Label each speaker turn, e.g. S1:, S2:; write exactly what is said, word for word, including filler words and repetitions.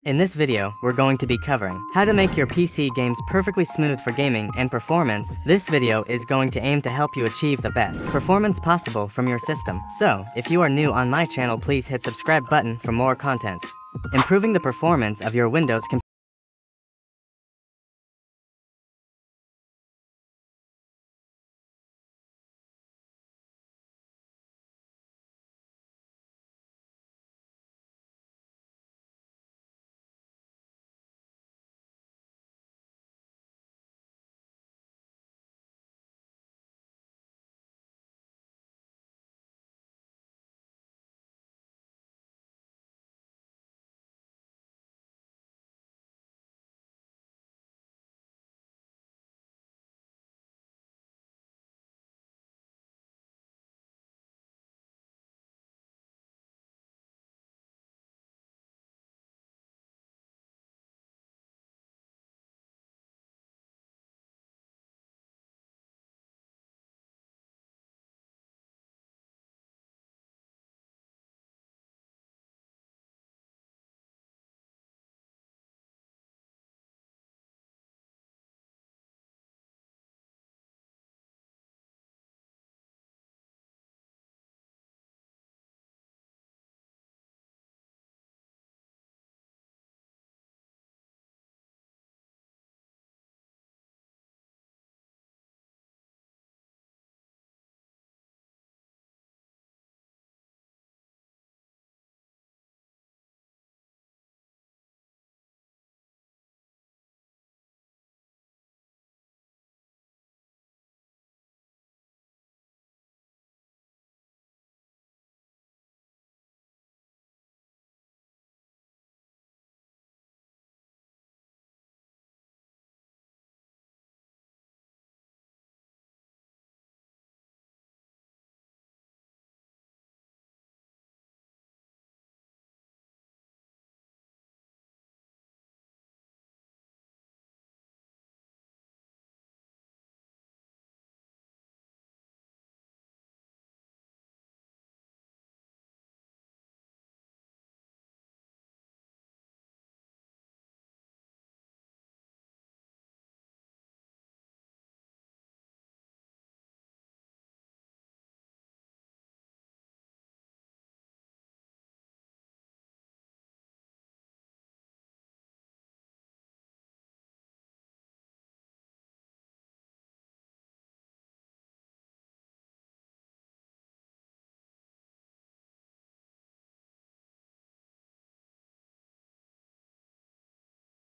S1: In this video, we're going to be covering how to make your P C games perfectly smooth for gaming and performance. This video is going to aim to help you achieve the best performance possible from your system. So, if you are new on my channel, please hit subscribe button for more content. Improving the performance of your Windows computer.